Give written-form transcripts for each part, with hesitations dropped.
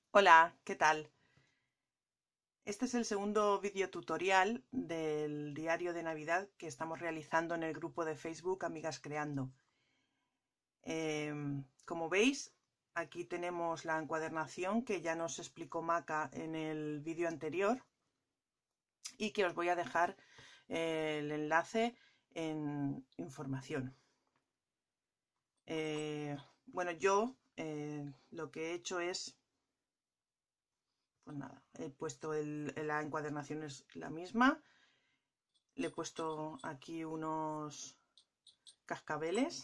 Hola, ¿qué tal? Este es el segundo vídeo tutorial del diario de Navidad que estamos realizando en el grupo de Facebook Amigas Creando. Como veis, aquí tenemos la encuadernación que ya nos explicó Maca en el vídeo anterior y que os voy a dejar el enlace en información. Bueno, yo lo que he hecho es, pues nada, he puesto la encuadernación es la misma. Le he puesto aquí unos cascabeles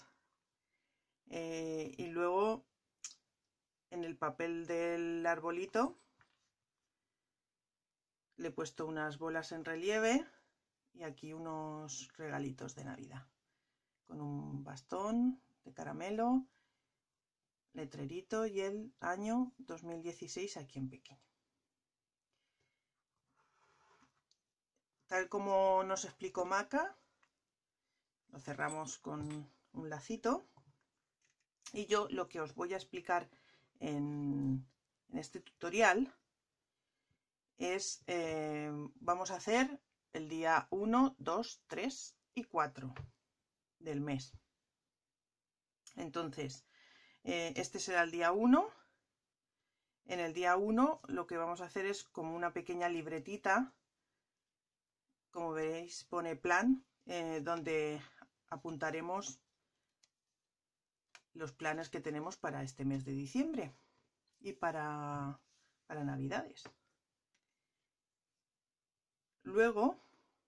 y luego en el papel del arbolito le he puesto unas bolas en relieve y aquí unos regalitos de Navidad con un bastón de caramelo, letrerito y el año 2016 aquí en pequeño. Tal como nos explicó Maca, lo cerramos con un lacito y yo lo que os voy a explicar en este tutorial es, vamos a hacer el día 1, 2, 3 y 4 del mes. Entonces, este será el día 1. En el día 1 lo que vamos a hacer es como una pequeña libretita, como veréis pone plan, donde apuntaremos los planes que tenemos para este mes de diciembre y para Navidades. Luego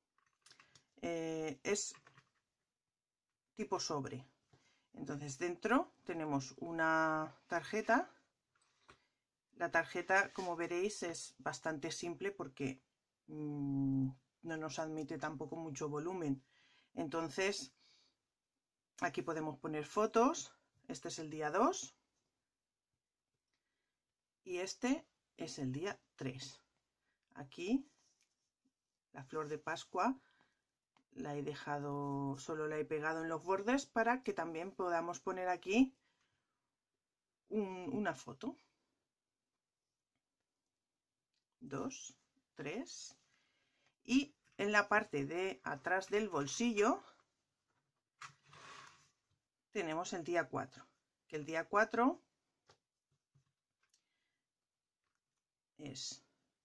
es tipo sobre. Entonces dentro tenemos una tarjeta. La tarjeta, como veréis, es bastante simple porque no nos admite tampoco mucho volumen. Entonces aquí podemos poner fotos. Este es el día 2 y este es el día 3. Aquí la flor de Pascua la he dejado, solo la he pegado en los bordes para que también podamos poner aquí una foto. 2, 3 y en la parte de atrás del bolsillo tenemos el día 4, que el día 4 es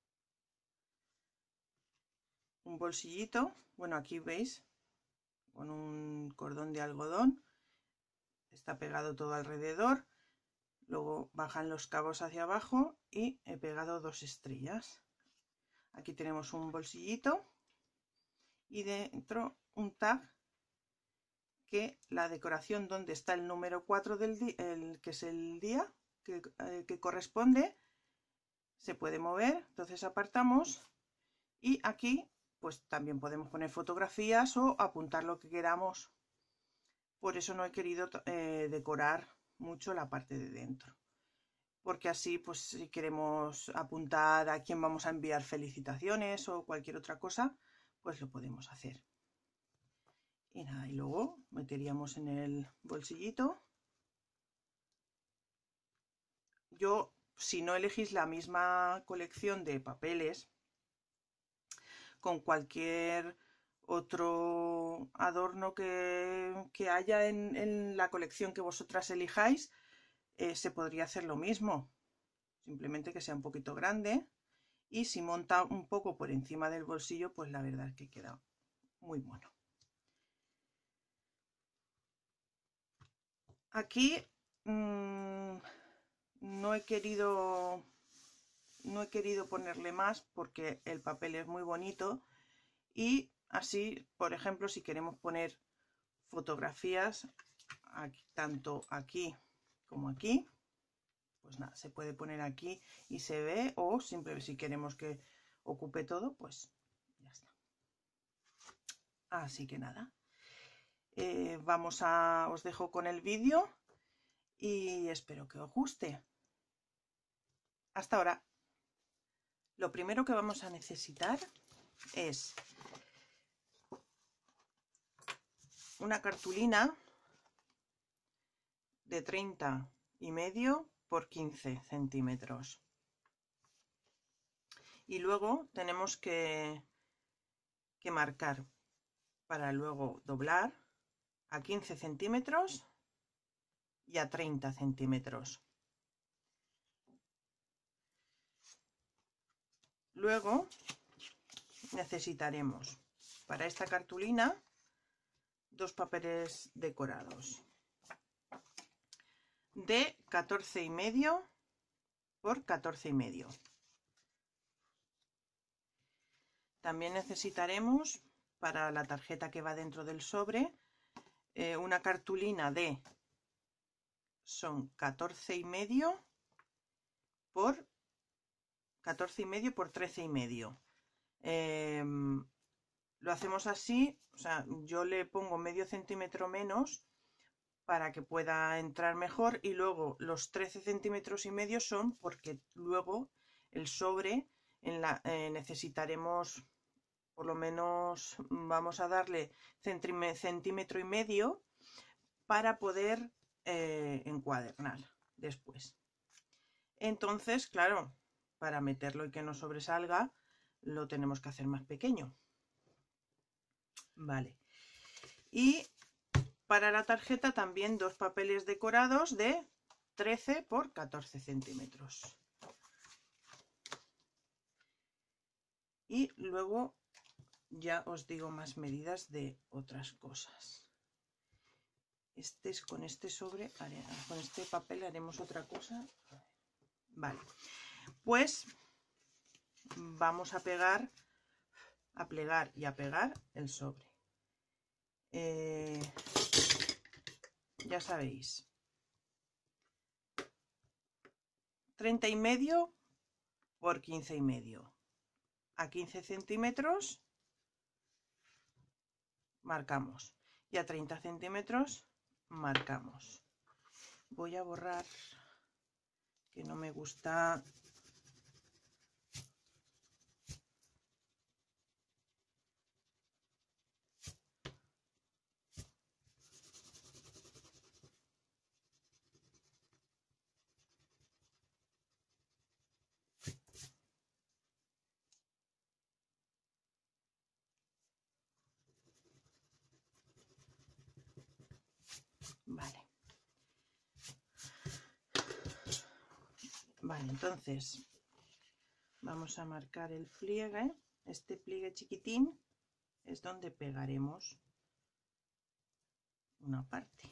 un bolsillito, bueno, aquí veis, con un cordón de algodón, está pegado todo alrededor, luego bajan los cabos hacia abajo y he pegado 2 estrellas. Aquí tenemos un bolsillito y dentro un tag que la decoración donde está el número 4 del día, que es el día que corresponde, se puede mover, entonces apartamos y aquí pues también podemos poner fotografías o apuntar lo que queramos. Por eso no he querido decorar mucho la parte de dentro, porque así pues si queremos apuntar a quién vamos a enviar felicitaciones o cualquier otra cosa, pues lo podemos hacer. Y nada, y luego meteríamos en el bolsillito. Yo, si no elegís la misma colección de papeles, con cualquier otro adorno que haya en la colección que vosotras elijáis, se podría hacer lo mismo, simplemente que sea un poquito grande, y si monta un poco por encima del bolsillo, pues la verdad es que queda muy bueno. Aquí no he querido ponerle más porque el papel es muy bonito y así, por ejemplo, si queremos poner fotografías aquí, tanto aquí como aquí, pues nada, se puede poner aquí y se ve, o simplemente si queremos que ocupe todo, pues ya está. Así que nada, os dejo con el vídeo y espero que os guste. Hasta ahora. Lo primero que vamos a necesitar es una cartulina de 30,5 por 15 centímetros. Y luego tenemos que marcar para luego doblar a 15 centímetros y a 30 centímetros. Luego necesitaremos para esta cartulina 2 papeles decorados de 14,5 por 14,5. También necesitaremos para la tarjeta que va dentro del sobre una cartulina de son 14,5 por 13,5. Lo hacemos así, o sea, yo le pongo medio centímetro menos para que pueda entrar mejor, y luego los 13,5 centímetros son porque luego el sobre necesitaremos por lo menos, vamos a darle 1,5 centímetros para poder encuadernar después. Entonces, claro, para meterlo y que no sobresalga, lo tenemos que hacer más pequeño. Vale. Y para la tarjeta también 2 papeles decorados de 13 por 14 centímetros. Y luego ya os digo más medidas de otras cosas. Con este sobre, con este papel haremos otra cosa. Vale, pues vamos a pegar, a plegar y a pegar el sobre. Ya sabéis, 30,5 por 15,5. A 15 centímetros marcamos y a 30 centímetros marcamos. Voy a borrar, que no me gusta. Vale, entonces vamos a marcar el pliegue. Este pliegue chiquitín es donde pegaremos una parte.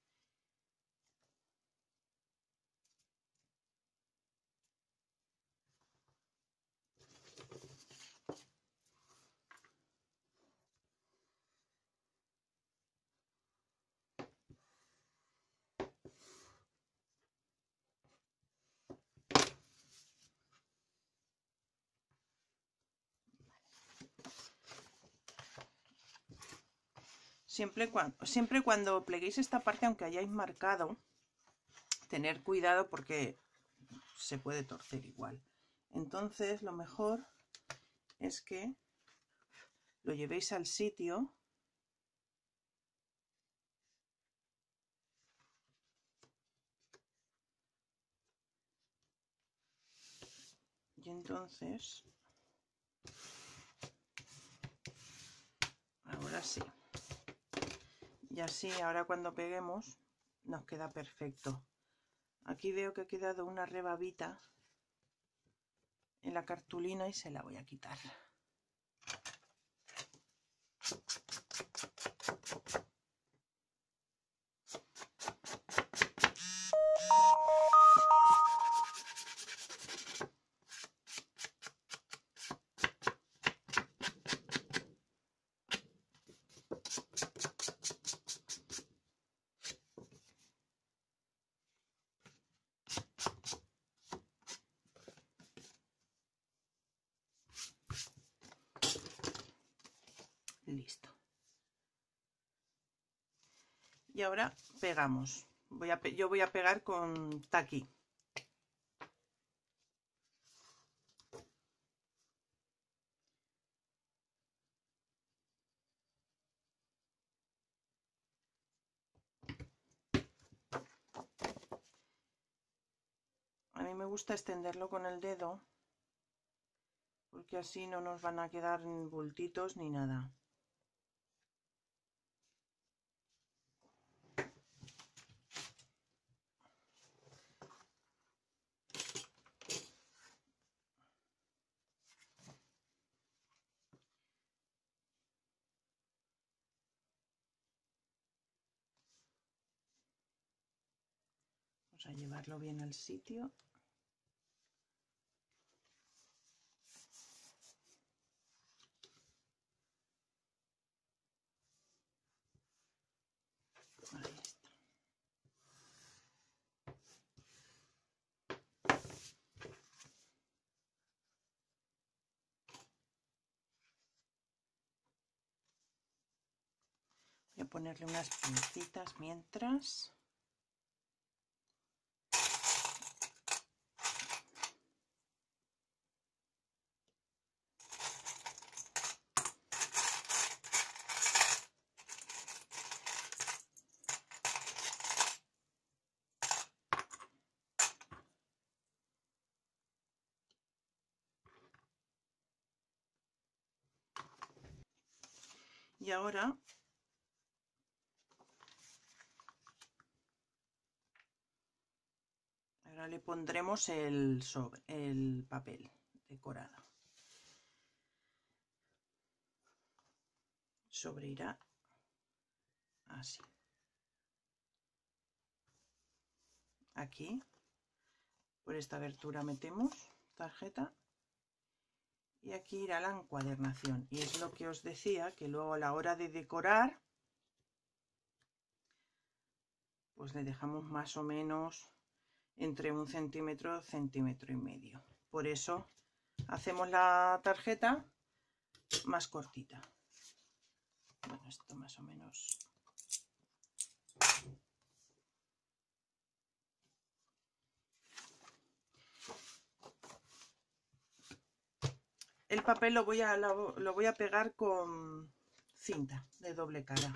Siempre cuando pleguéis esta parte, aunque hayáis marcado, tener cuidado porque se puede torcer igual. Entonces lo mejor es que lo llevéis al sitio y entonces ahora sí. Y así ahora cuando peguemos nos queda perfecto. Aquí veo que ha quedado una rebabita en la cartulina y se la voy a quitar. Listo. Y ahora pegamos. Yo voy a pegar con taqui. A mí me gusta extenderlo con el dedo porque así no nos van a quedar bultitos ni nada. Vamos a llevarlo bien al sitio. Ahí está. Voy a ponerle unas pincitas mientras. Y ahora le pondremos el papel decorado. Sobre irá así. Aquí, por esta abertura metemos tarjeta y aquí irá la encuadernación. Y es lo que os decía, que luego a la hora de decorar, pues le dejamos más o menos entre 1 centímetro, centímetro y medio. Por eso hacemos la tarjeta más cortita. Bueno, esto más o menos. El papel lo voy a pegar con cinta de doble cara.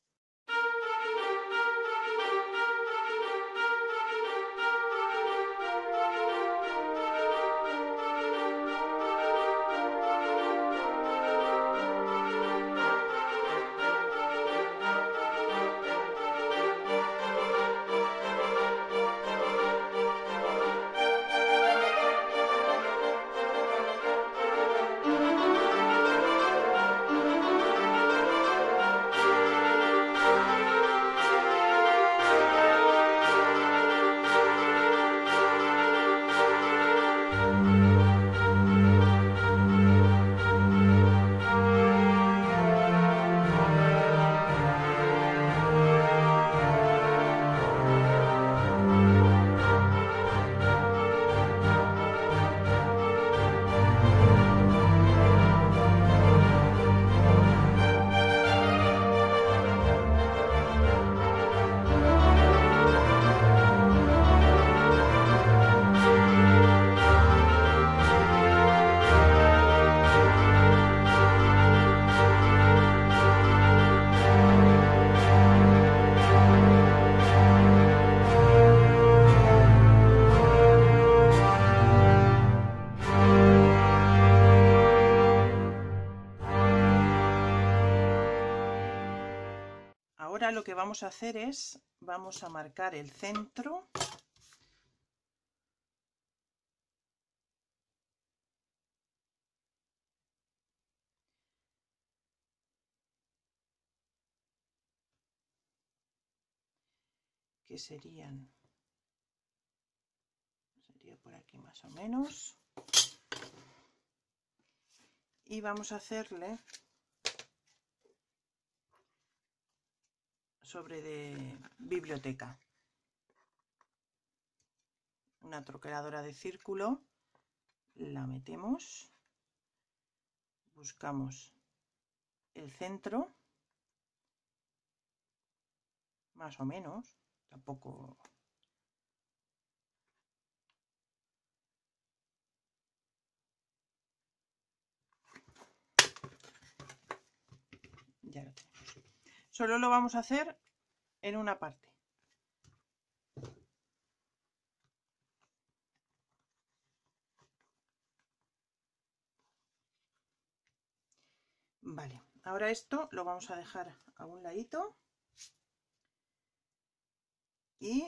Ahora lo que vamos a hacer es, vamos a marcar el centro. Que sería por aquí más o menos. Y vamos a hacerle sobre de biblioteca. Una troqueladora de círculo, la metemos, buscamos el centro, más o menos, tampoco. Ya lo tenemos. Solo lo vamos a hacer en una parte. Vale, ahora esto lo vamos a dejar a un ladito y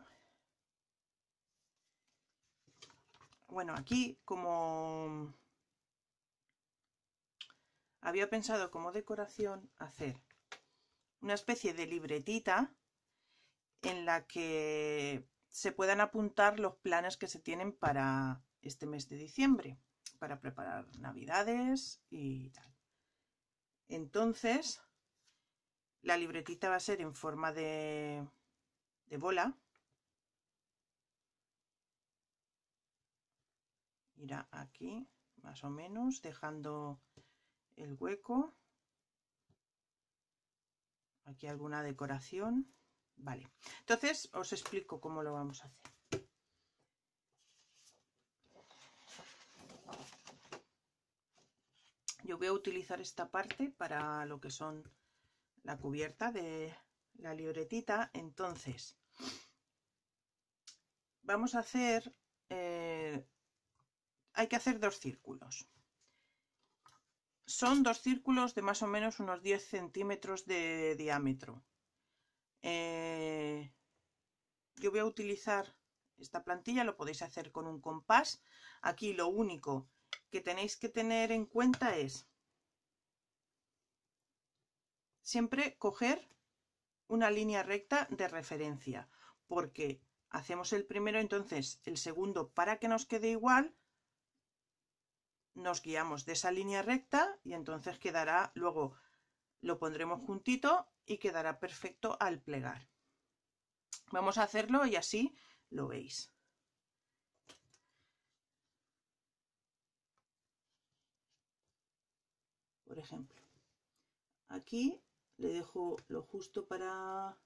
bueno, aquí como había pensado como decoración hacer una especie de libretita en la que se puedan apuntar los planes que se tienen para este mes de diciembre, para preparar navidades y tal. Entonces, la libretita va a ser en forma de bola. Irá aquí, más o menos, dejando el hueco. Aquí alguna decoración. Vale, entonces os explico cómo lo vamos a hacer. Yo voy a utilizar esta parte para lo que son la cubierta de la libretita. Entonces, vamos a hacer, hay que hacer 2 círculos. Son 2 círculos de más o menos unos 10 centímetros de diámetro. Yo voy a utilizar esta plantilla, lo podéis hacer con un compás. Aquí lo único que tenéis que tener en cuenta es siempre coger una línea recta de referencia, porque hacemos el primero, entonces el segundo, para que nos quede igual, nos guiamos de esa línea recta y entonces quedará, luego lo pondremos juntito y quedará perfecto al plegar. Vamos a hacerlo y así lo veis. Por ejemplo, aquí le dejo lo justo para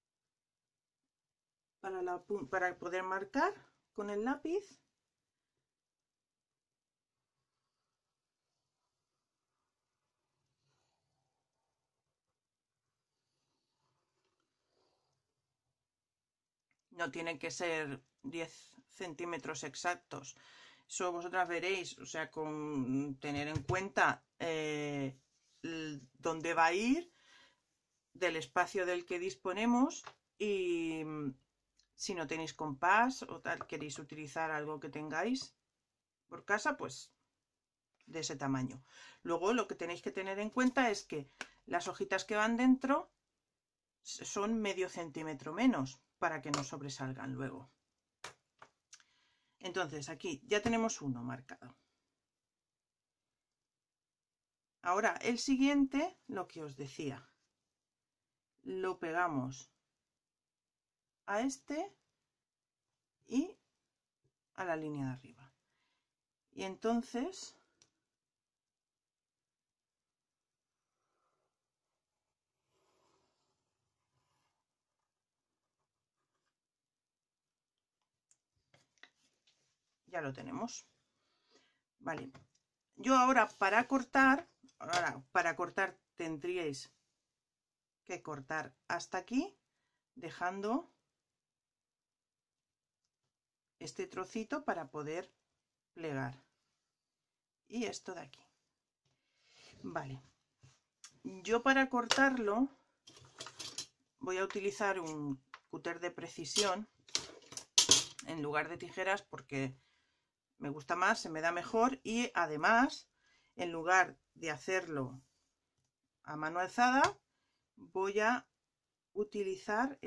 poder marcar con el lápiz. No tienen que ser 10 centímetros exactos. Eso vosotras veréis, o sea, con tener en cuenta dónde va a ir, del espacio del que disponemos, y si no tenéis compás o tal, queréis utilizar algo que tengáis por casa, pues de ese tamaño. Luego lo que tenéis que tener en cuenta es que las hojitas que van dentro son medio centímetro menos para que no sobresalgan luego. Entonces aquí ya tenemos uno marcado. Ahora el siguiente, lo que os decía, lo pegamos a este y a la línea de arriba. Y entonces ya lo tenemos. Vale. Yo ahora para cortar tendríais que cortar hasta aquí, dejando este trocito para poder plegar. Y esto de aquí. Vale. Yo para cortarlo voy a utilizar un cúter de precisión en lugar de tijeras porque me gusta más, se me da mejor, y además, en lugar de hacerlo a mano alzada, voy a utilizar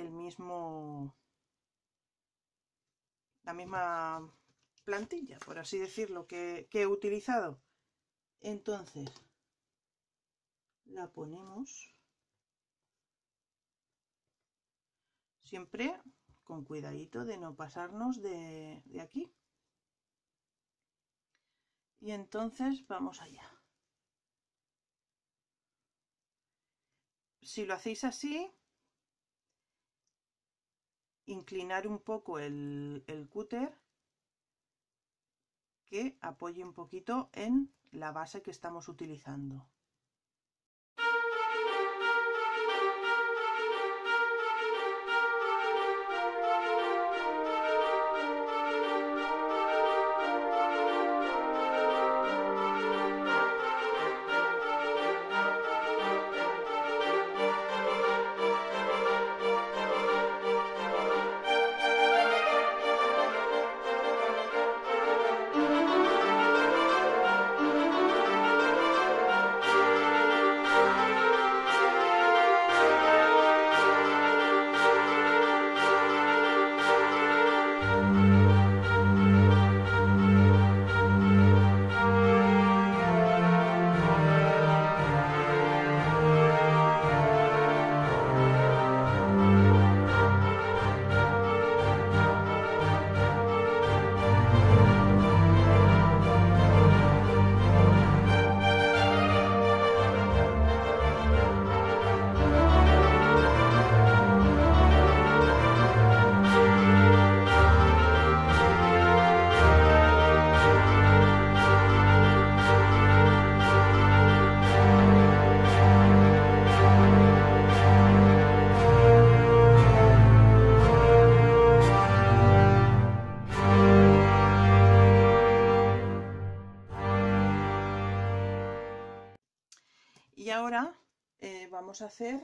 la misma plantilla, por así decirlo, que he utilizado. Entonces, la ponemos siempre con cuidadito de no pasarnos de aquí. Y entonces vamos allá. Si lo hacéis así, inclinar un poco el cúter que apoye un poquito en la base que estamos utilizando. Y ahora vamos a hacer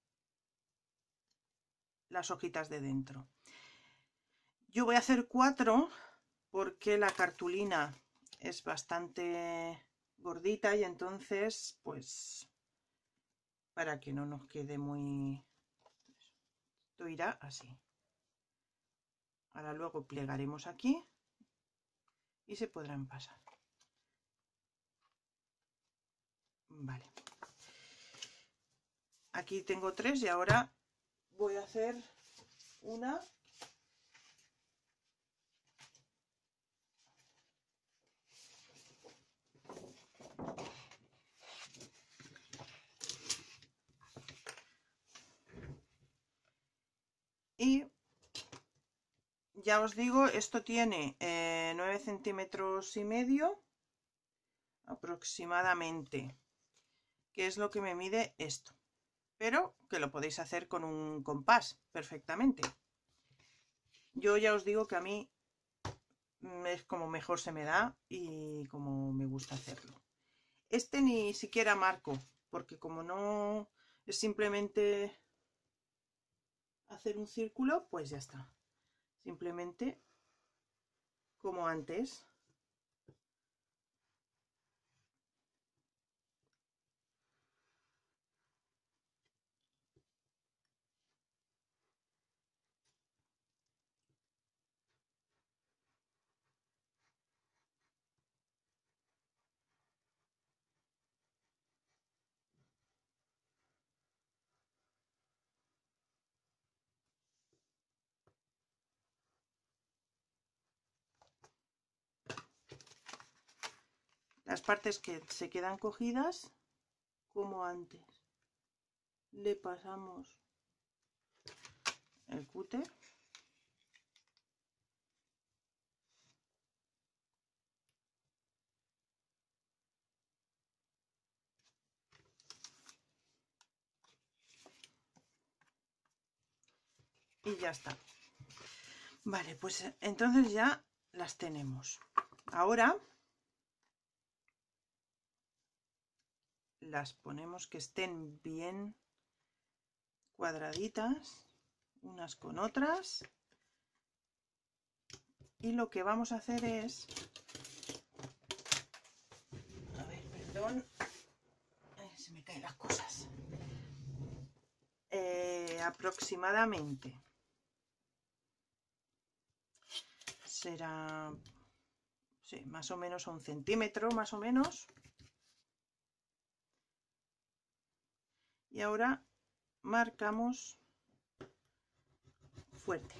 las hojitas de dentro. Yo voy a hacer 4 porque la cartulina es bastante gordita y entonces pues para que no nos quede muy... Esto irá así. Ahora luego plegaremos aquí y se podrán pasar. Vale. Aquí tengo 3 y ahora voy a hacer una. Y ya os digo, esto tiene 9 centímetros y medio aproximadamente, que es lo que me mide esto, pero que lo podéis hacer con un compás perfectamente. Yo ya os digo que a mí es como mejor se me da y como me gusta hacerlo. Este ni siquiera marco, porque como no es simplemente hacer un círculo, pues ya está. Simplemente como antes. Las partes que se quedan cogidas, como antes, le pasamos el cúter. Y ya está. Vale, pues entonces ya las tenemos. Ahora las ponemos que estén bien cuadraditas unas con otras. Y lo que vamos a hacer es... A ver, perdón. Se me caen las cosas. Aproximadamente será, sí, más o menos 1 centímetro, más o menos. Y ahora marcamos fuerte.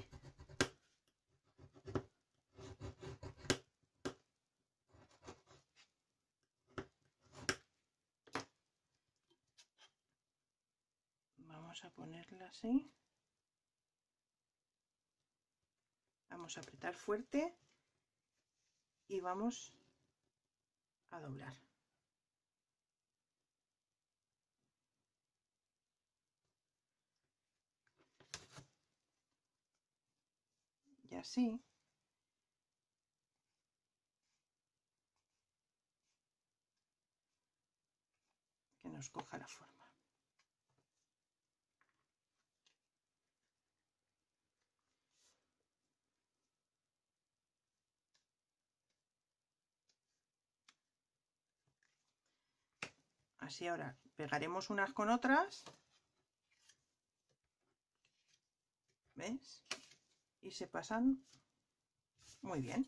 Vamos a ponerla así. Vamos a apretar fuerte y vamos a doblar. Y así. Que nos coja la forma. Así ahora pegaremos unas con otras. ¿Ves? Y se pasan muy bien.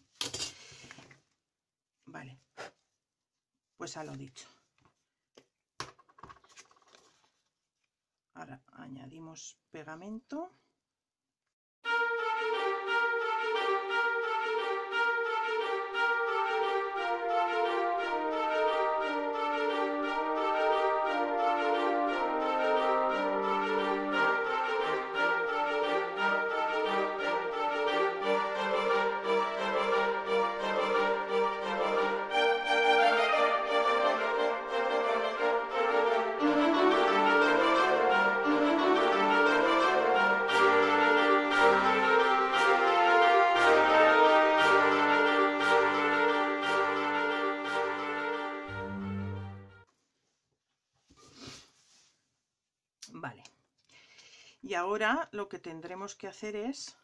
Vale. Pues a lo dicho. Ahora añadimos pegamento. Vale. Y ahora lo que tendremos que hacer es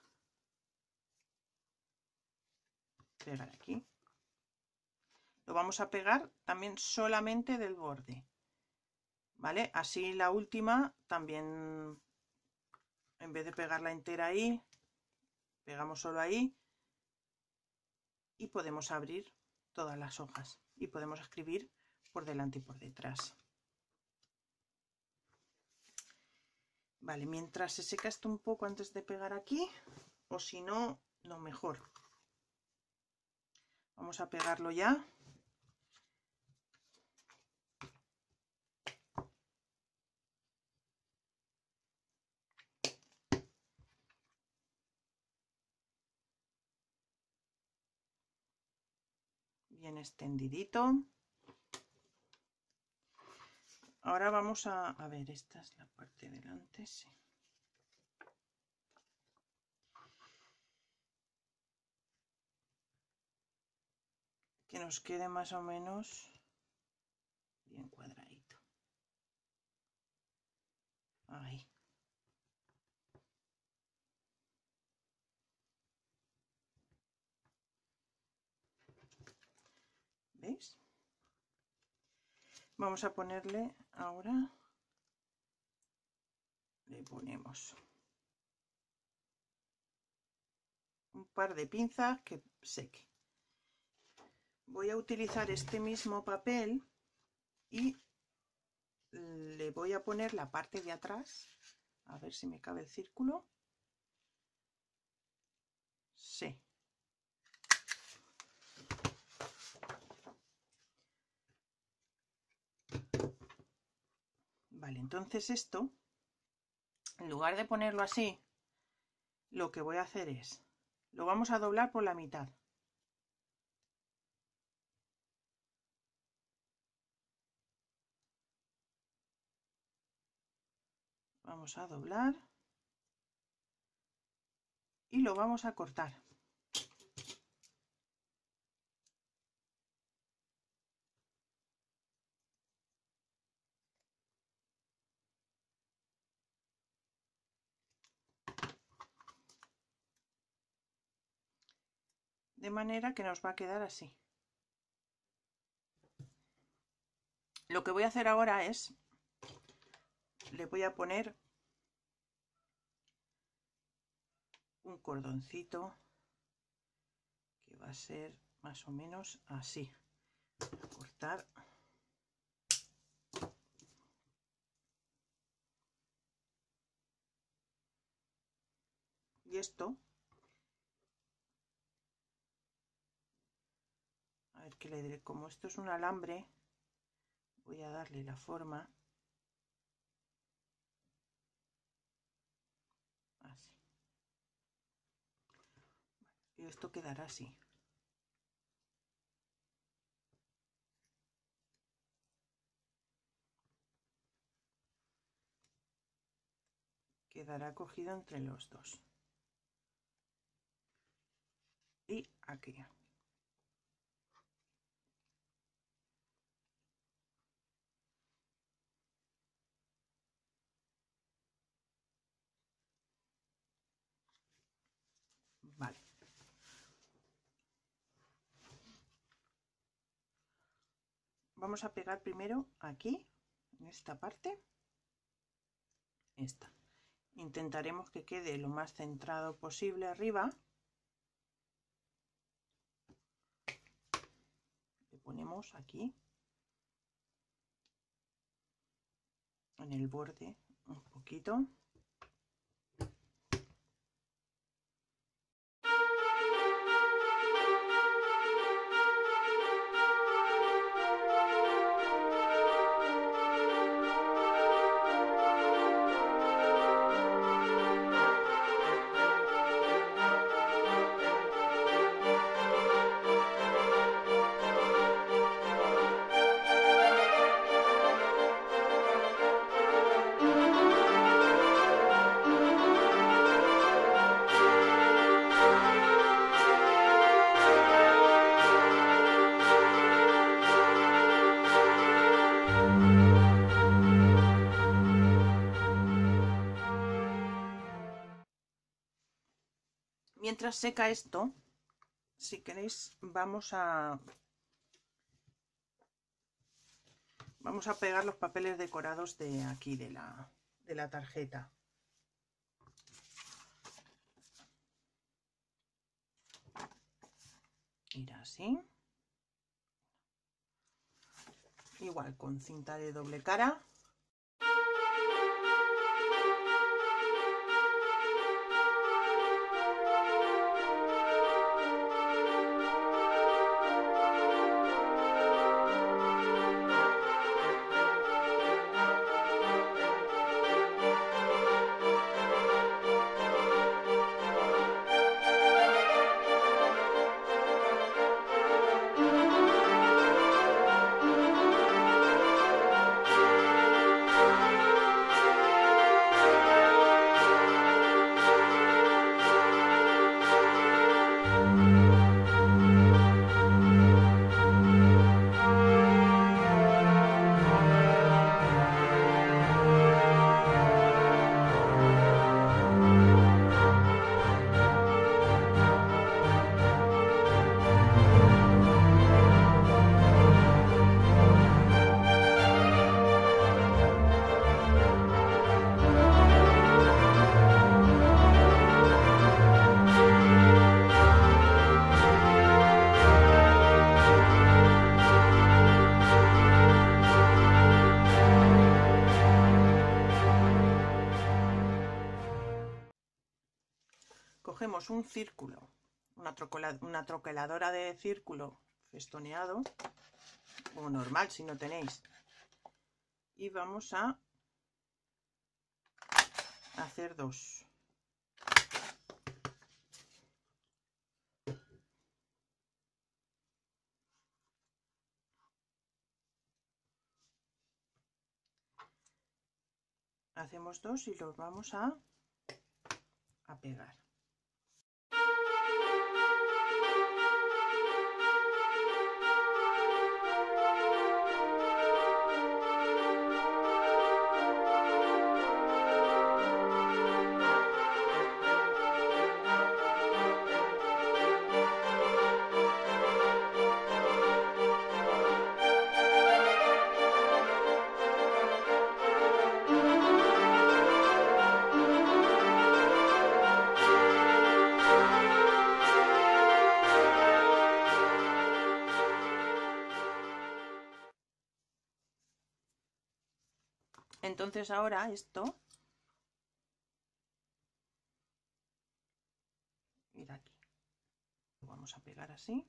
pegar aquí. Lo vamos a pegar también solamente del borde, ¿vale? Así la última también, en vez de pegarla entera ahí, pegamos solo ahí y podemos abrir todas las hojas y podemos escribir por delante y por detrás. Vale, mientras se seca esto un poco antes de pegar aquí, o si no, lo mejor. Vamos a pegarlo ya. Bien extendidito. Ahora vamos a ver, esta es la parte de delante, sí. Que nos quede más o menos bien cuadradito. Ahí. ¿Veis? Vamos a ponerle ahora, le ponemos un par de pinzas que seque. Voy a utilizar este mismo papel y le voy a poner la parte de atrás, a ver si me cabe el círculo. Sí. Vale, entonces esto, en lugar de ponerlo así, lo que voy a hacer es, lo vamos a doblar por la mitad. Vamos a doblar y lo vamos a cortar. De manera que nos va a quedar así. Lo que voy a hacer ahora es, le voy a poner un cordoncito que va a ser más o menos así. Voy a cortar. Y esto, a ver qué le diré, como esto es un alambre, voy a darle la forma así. Y esto quedará así. Quedará cogido entre los dos. Y aquí. Vale. Vamos a pegar primero aquí, en esta parte. Esta. Intentaremos que quede lo más centrado posible arriba. Le ponemos aquí, en el borde, un poquito. Mientras seca esto, si queréis, vamos a pegar los papeles decorados de aquí, de la tarjeta. Irá así. Igual con cinta de doble cara. Cogemos un círculo, una troqueladora de círculo festoneado, o normal si no tenéis, y vamos a hacer dos. Hacemos dos y los vamos a pegar. Entonces ahora esto, mira aquí, lo vamos a pegar así,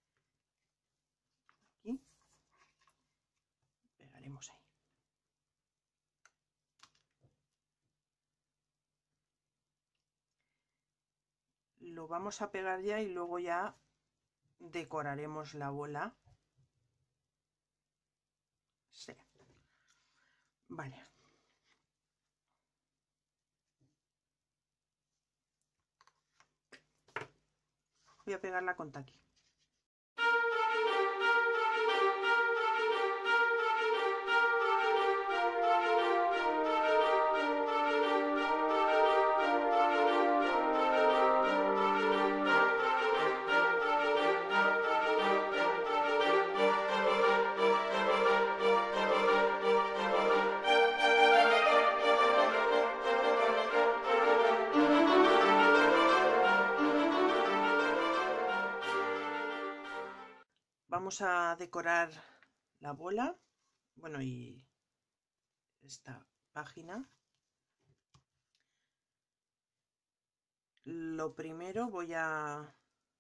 aquí, pegaremos ahí. Lo vamos a pegar ya y luego ya decoraremos la bola. Sí. Vale. Voy a pegarla con taqui. Vamos a decorar la bola, bueno, y esta página. Lo primero voy a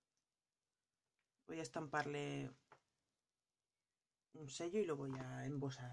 estamparle un sello y lo voy a embosar.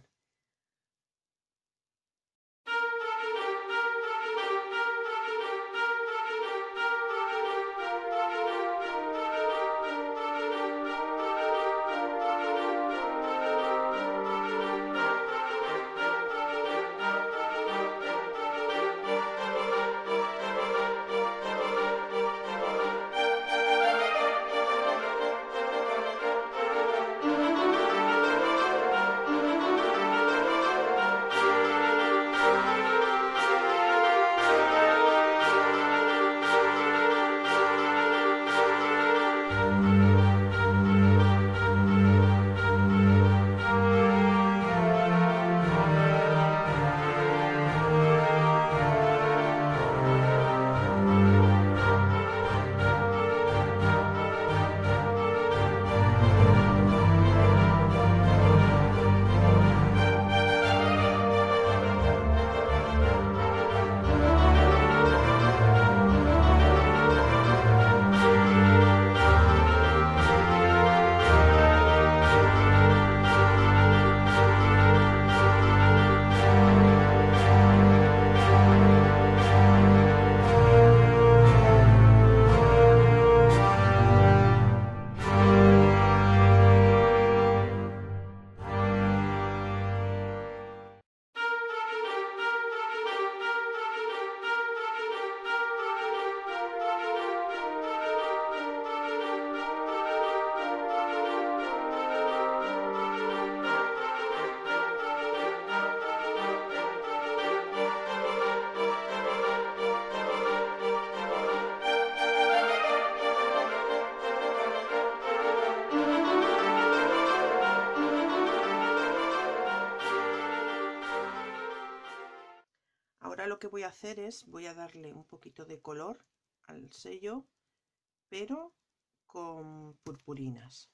lo que voy a hacer es, voy a darle un poquito de color al sello, pero con purpurinas.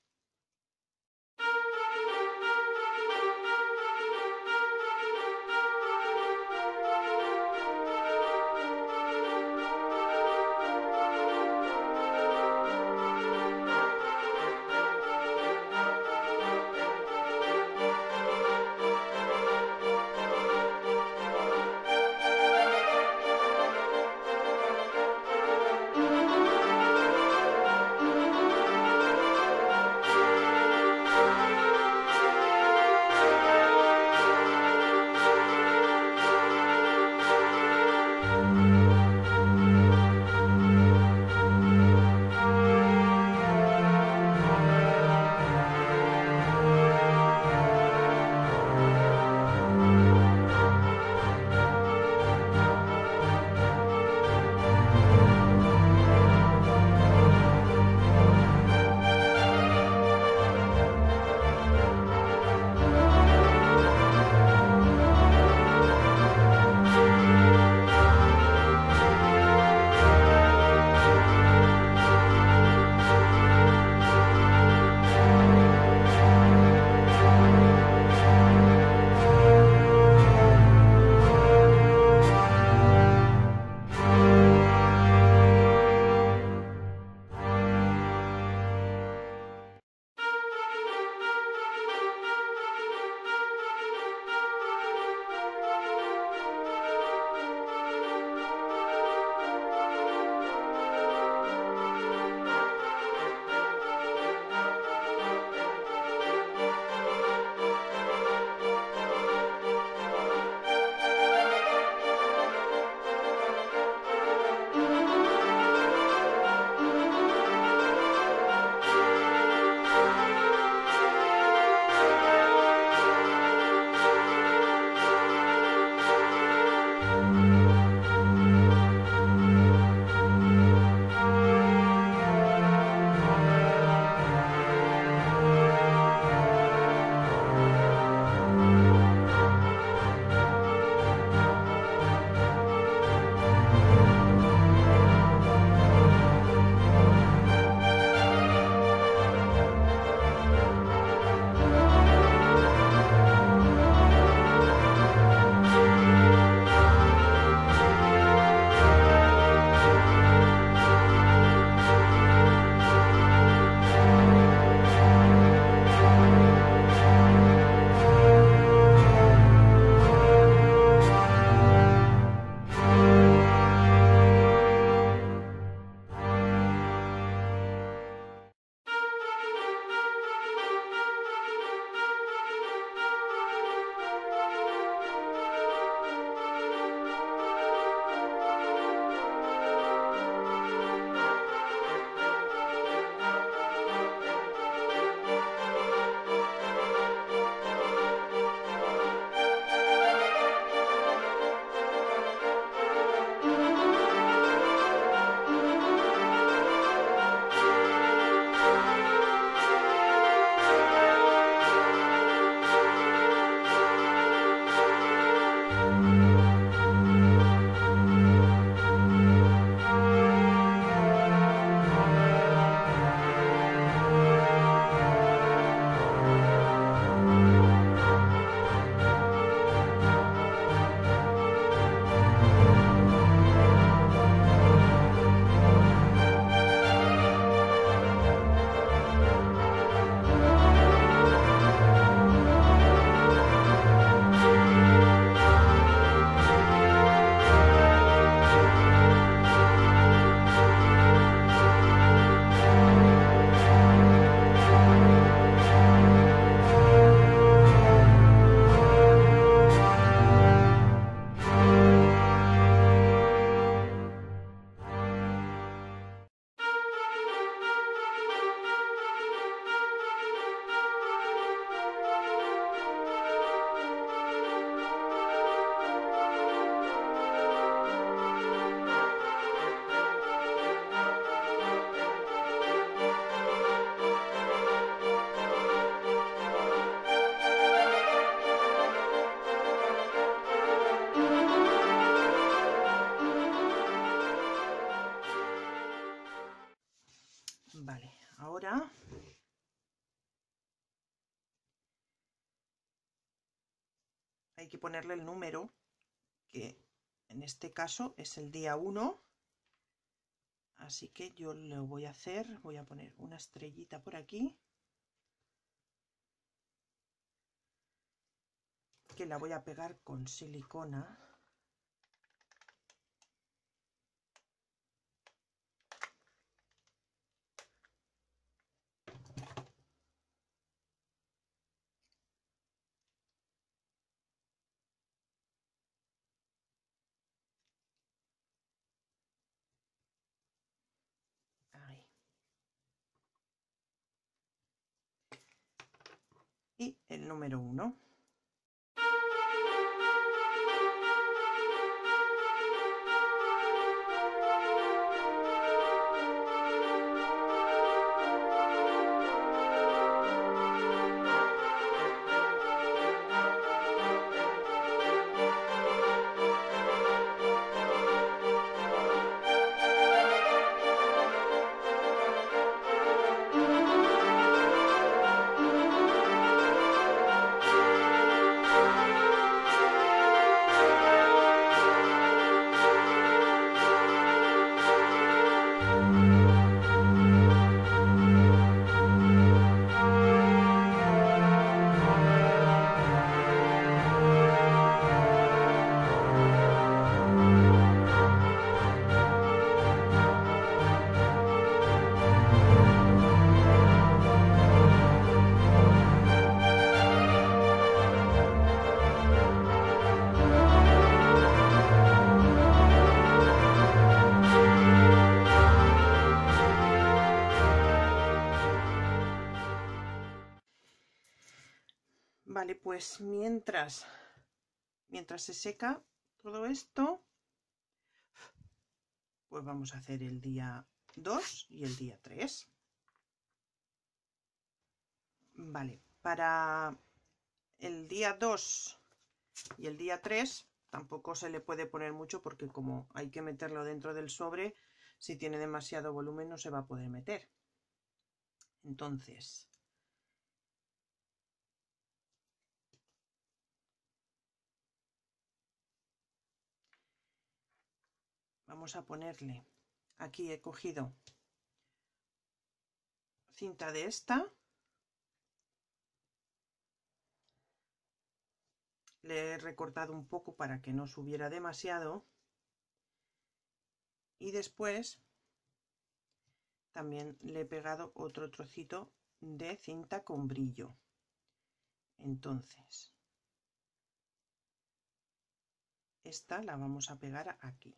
hay que ponerle el número, que en este caso es el día 1. Así que yo lo voy a hacer, voy a poner una estrellita por aquí, que la voy a pegar con silicona. Ahí. Y el número 1. Vale, pues mientras se seca todo esto, pues vamos a hacer el día 2 y el día 3. Vale, para el día 2 y el día 3 tampoco se le puede poner mucho, porque como hay que meterlo dentro del sobre, si tiene demasiado volumen no se va a poder meter. Entonces, vamos a ponerle, aquí he cogido cinta de esta, le he recortado un poco para que no subiera demasiado, y después también le he pegado otro trocito de cinta con brillo. Entonces, esta la vamos a pegar aquí.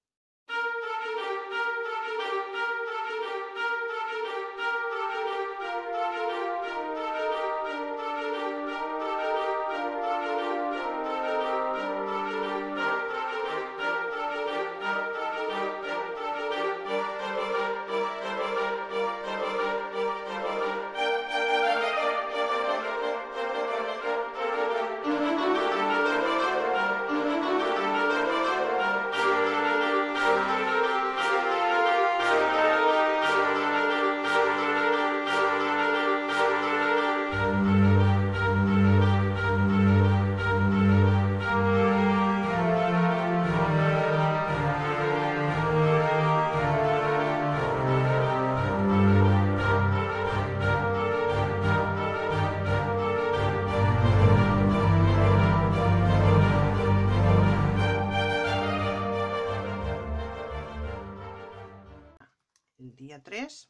El día 3.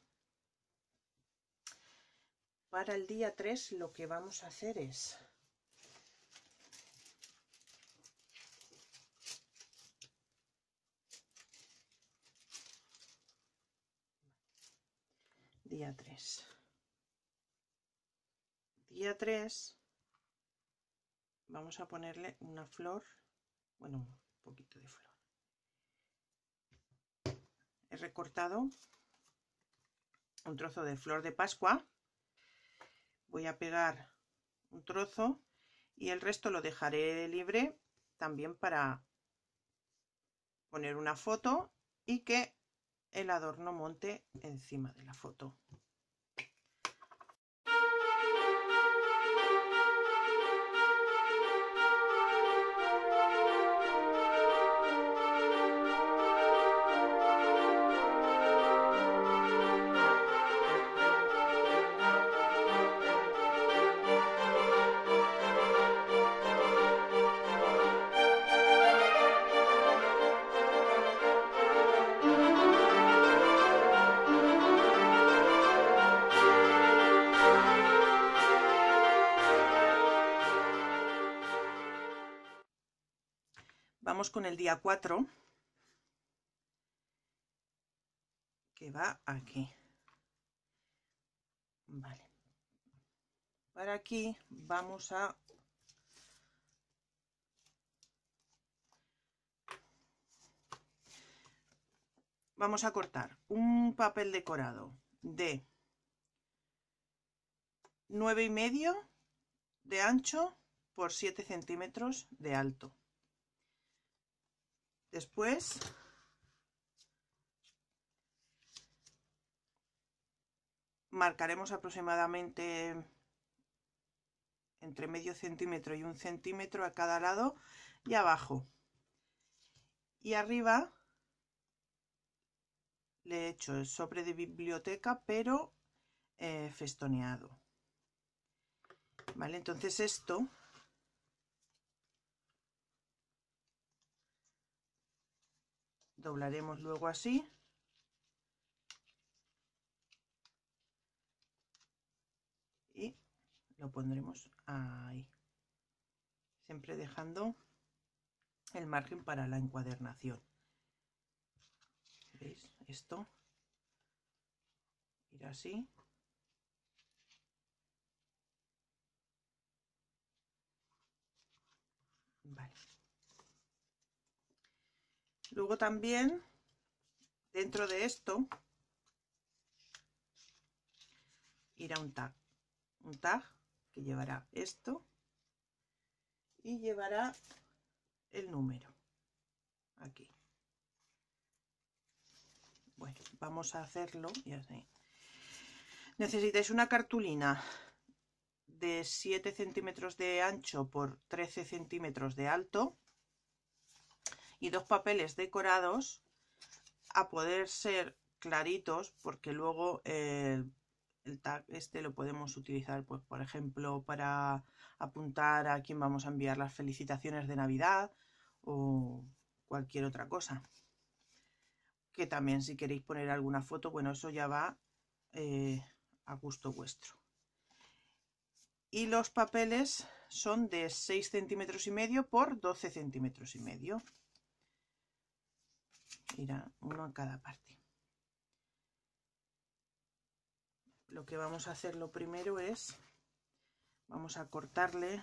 Para el día 3 lo que vamos a hacer es día 3. Día 3 vamos a ponerle una flor, bueno, un poquito de flor. He recortado un trozo de flor de Pascua, voy a pegar un trozo y el resto lo dejaré libre también para poner una foto y que el adorno monte encima de la foto. Vamos con el día 4, que va aquí. Vale. Para aquí vamos a cortar un papel decorado de 9,5 de ancho por 7 centímetros de alto. Después marcaremos aproximadamente entre medio centímetro y 1 centímetro a cada lado y abajo. Y arriba le he hecho el sobre de biblioteca, pero festoneado. Vale, entonces esto doblaremos luego así. Y lo pondremos ahí, siempre dejando el margen para la encuadernación. ¿Veis? Esto irá así. Vale. Luego también dentro de esto irá un tag que llevará esto y llevará el número aquí. Bueno, vamos a hacerlo y así. Necesitáis una cartulina de 7 centímetros de ancho por 13 centímetros de alto y 2 papeles decorados, a poder ser claritos, porque luego el tag este lo podemos utilizar, pues por ejemplo, para apuntar a quién vamos a enviar las felicitaciones de Navidad o cualquier otra cosa. Que también, si queréis poner alguna foto, bueno, eso ya va a gusto vuestro. Y los papeles son de 6,5 centímetros por 12 centímetros. Irá uno en cada parte. Lo que vamos a hacer lo primero es, vamos a cortarle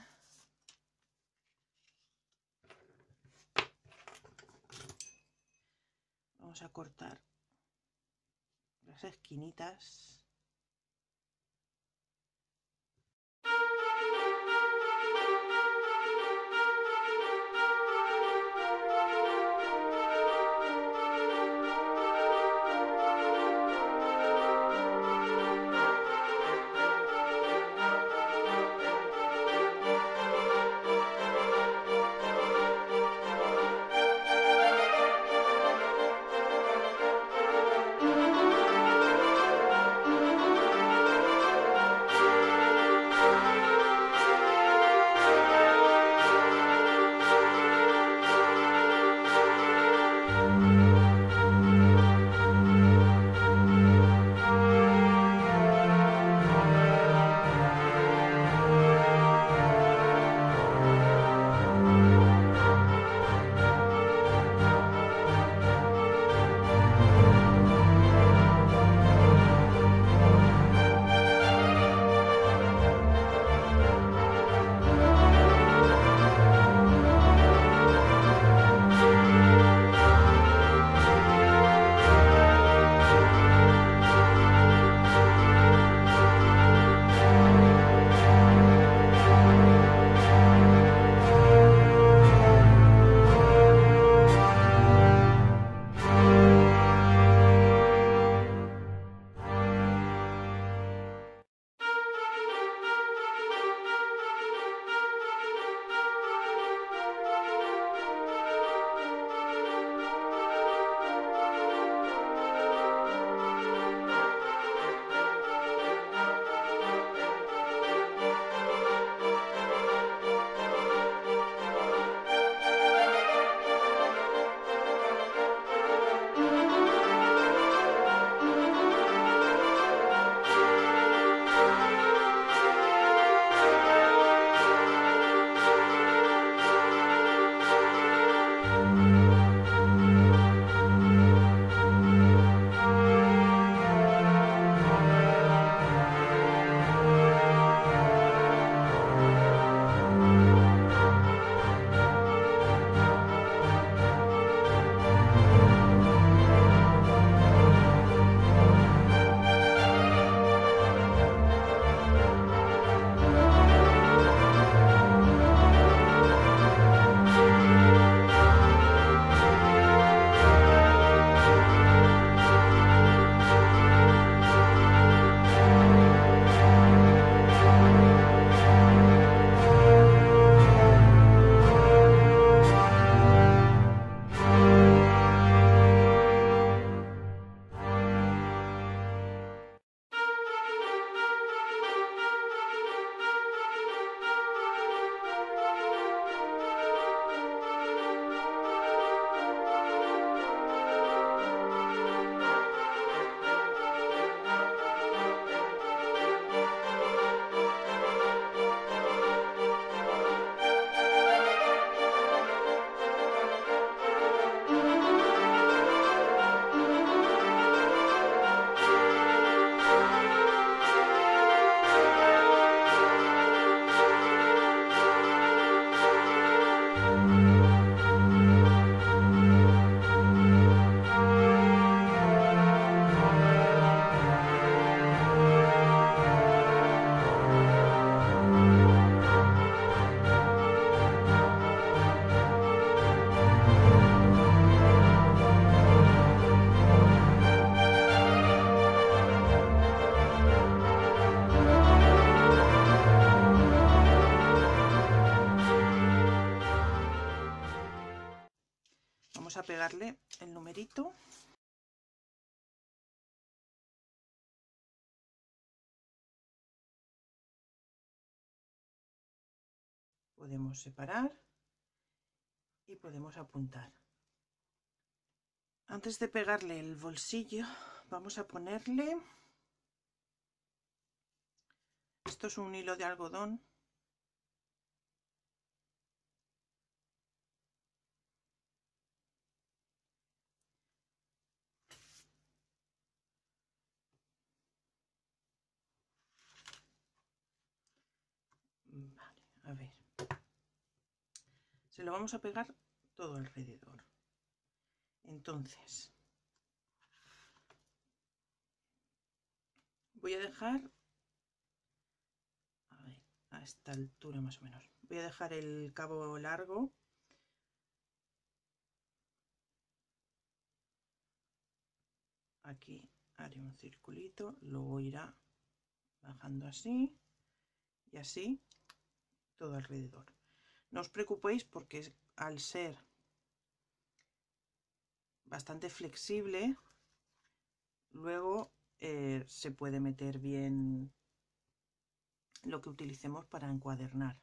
las esquinitas. vamos a pegarle el numerito. Podemos separar y podemos apuntar. Antes de pegarle el bolsillo, vamos a ponerle, esto es un hilo de algodón, vale, a ver, se lo vamos a pegar todo alrededor. Entonces voy a dejar, a ver, a esta altura más o menos, voy a dejar el cabo largo. Aquí haré un circulito, luego irá bajando así y así todo alrededor. No os preocupéis porque al ser bastante flexible, luego se puede meter bien lo que utilicemos para encuadernar.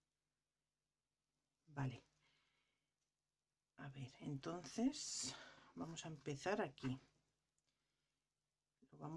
Vale. A ver, entonces vamos a empezar aquí. Lo vamos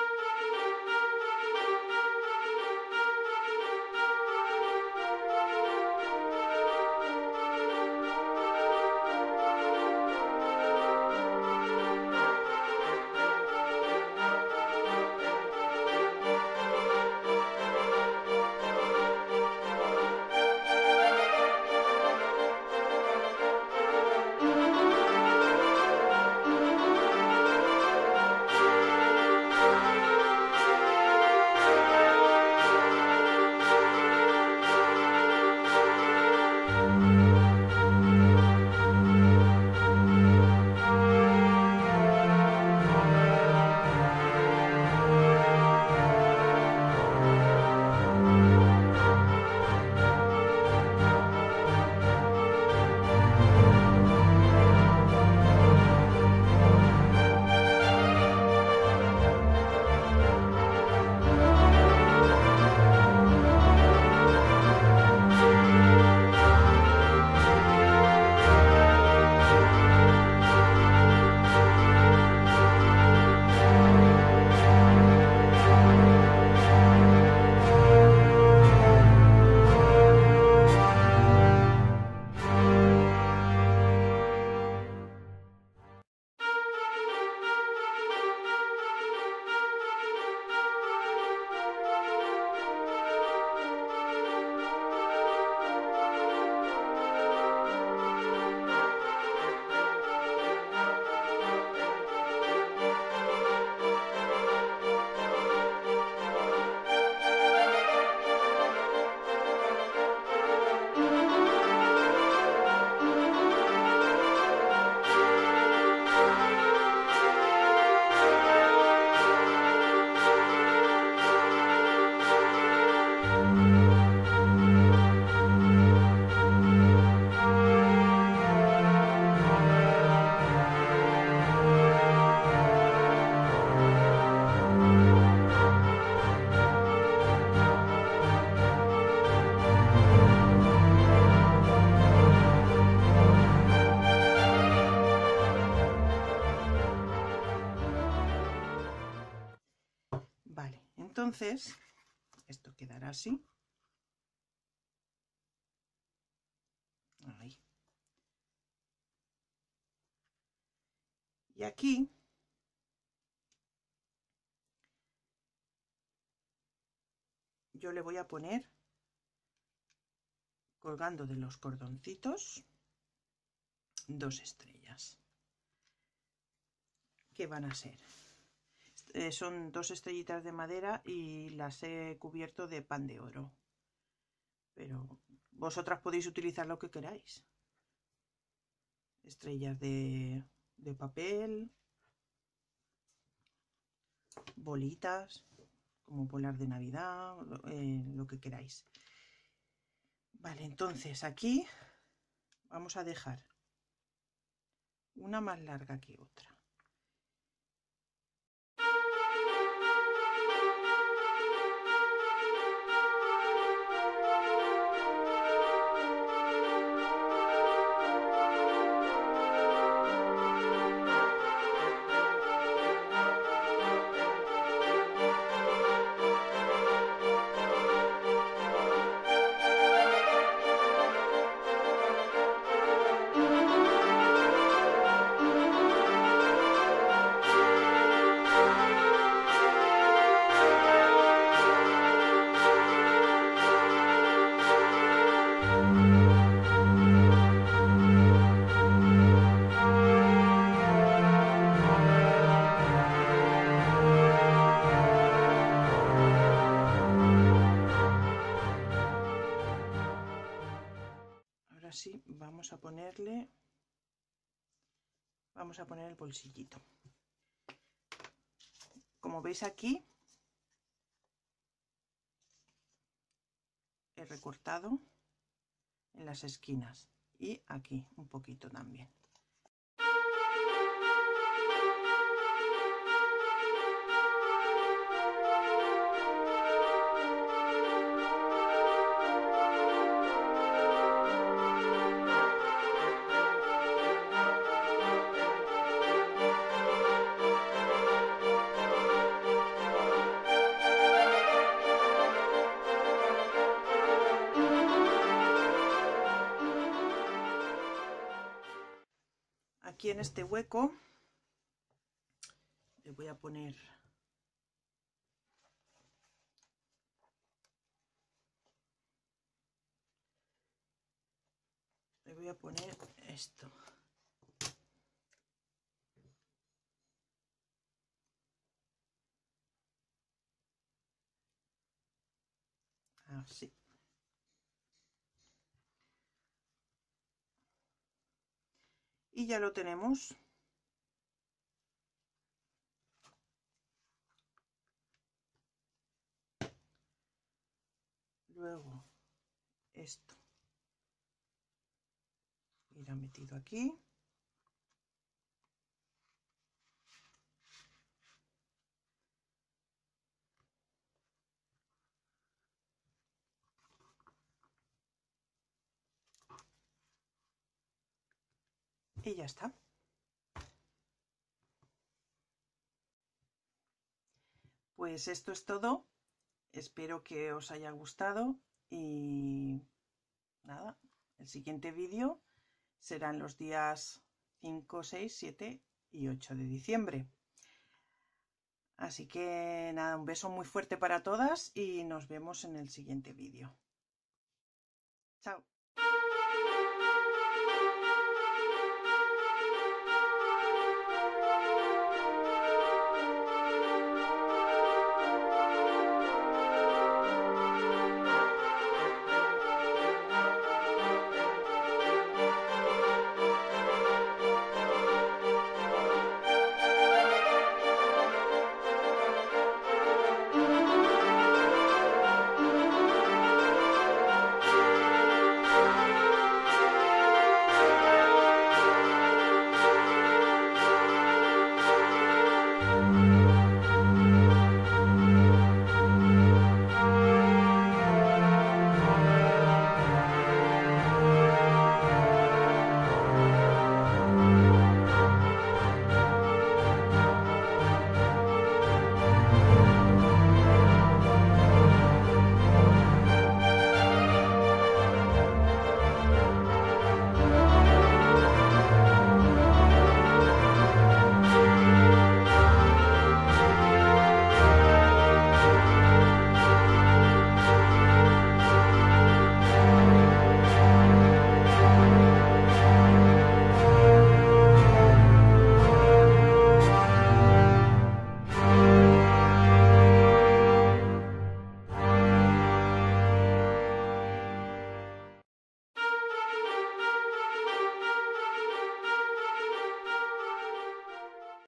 Entonces, esto quedará así. Ahí. Y aquí yo le voy a poner, colgando de los cordoncitos, 2 estrellas. ¿Qué van a ser? Son 2 estrellitas de madera y las he cubierto de pan de oro. Pero vosotras podéis utilizar lo que queráis. Estrellas de papel, bolitas, como bolas de Navidad, lo que queráis. Vale, entonces aquí vamos a dejar una más larga que otra. Ahora sí, vamos a poner el bolsillito. Como veis aquí, he recortado en las esquinas y aquí un poquito también. Aquí en este hueco le voy a poner esto. Así. Y ya lo tenemos. Luego esto irá metido aquí. Y ya está. Pues esto es todo. Espero que os haya gustado y nada, el siguiente vídeo serán los días 5, 6, 7 y 8 de diciembre. Así que nada, un beso muy fuerte para todas y nos vemos en el siguiente vídeo. Chao.